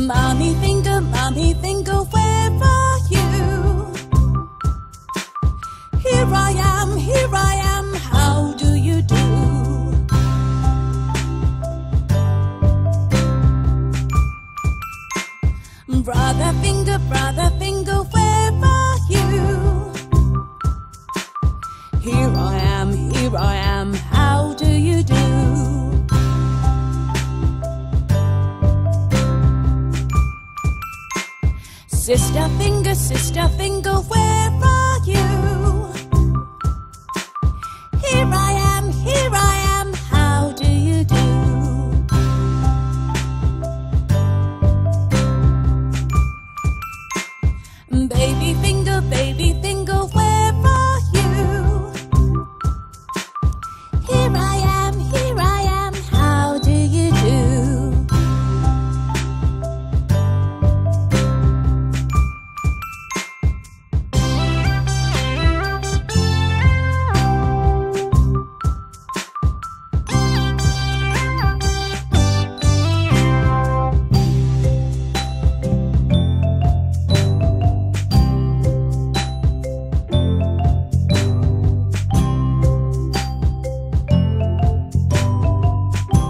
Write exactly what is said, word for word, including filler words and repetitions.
Mommy finger, mommy finger, where are you? Here I am, here I am, how do you do? Brother finger, brother finger, where are you? Here I am, here I am, how do you do? Sister finger, sister finger, where are you?